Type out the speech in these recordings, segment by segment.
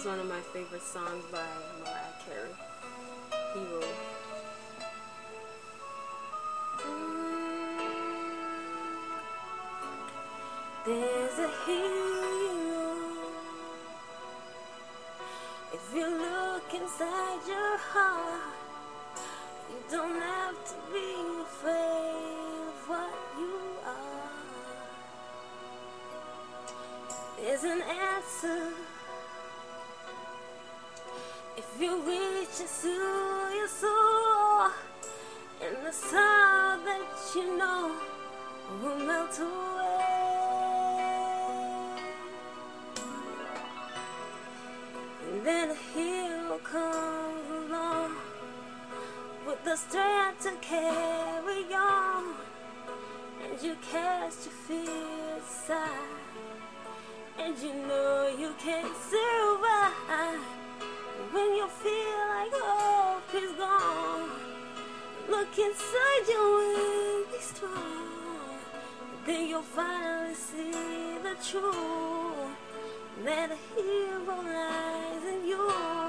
is one of my favorite songs by Mariah Carey. Hero. There's a hero. If you look inside your heart, you don't have to be afraid of what you are. There's an answer if you reach into your soul, and the sorrow that you know will melt away. And then a hero comes along with the strength to carry on, and you cast your fears aside, and you know you can survive. When you feel like hope is gone, look inside you and be strong. Then you'll finally see the truth, that a hero lies in you.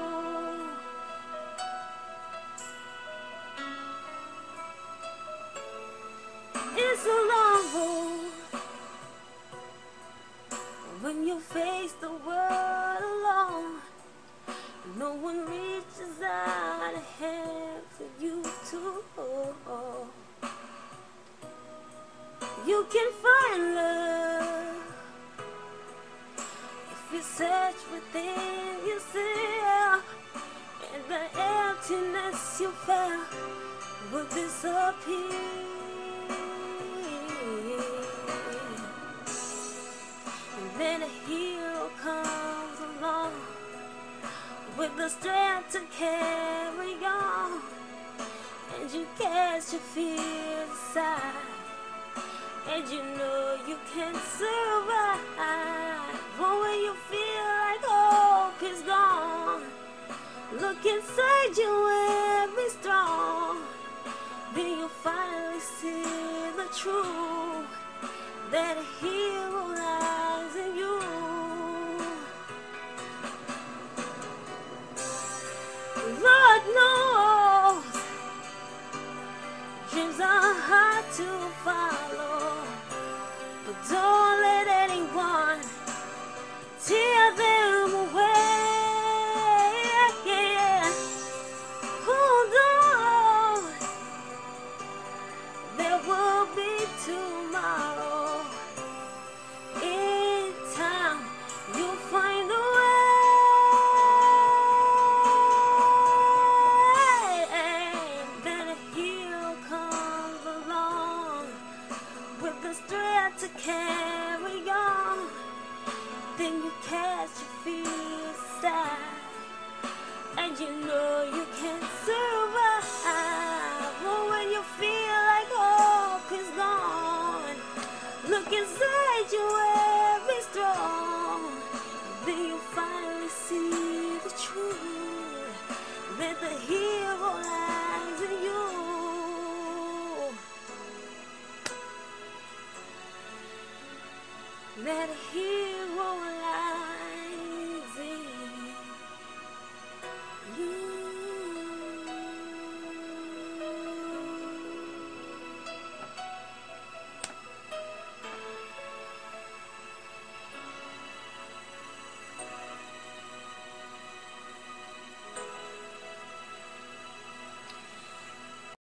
It's a long road when you face the world alone. No one reaches out a hand for you to hold. You can find love if you search within yourself, and the emptiness you felt will disappear. And then a hero comes along with the strength to carry on, and you cast your fears aside, and you know you can survive. But when you feel like hope is gone, look inside you and be strong. Then you'll finally see the truth, that a hero lies in you. Lord knows dreams are hard to follow, but don't let anyone tear them away. Hold on, there will be tomorrow. In time, you'll find a way. With the strength to carry on, then you cast your fears aside, and you know you can survive. But when you feel like hope is gone, look inside you and be strong. Then you finally see the truth, that the hero lies in you. That a hero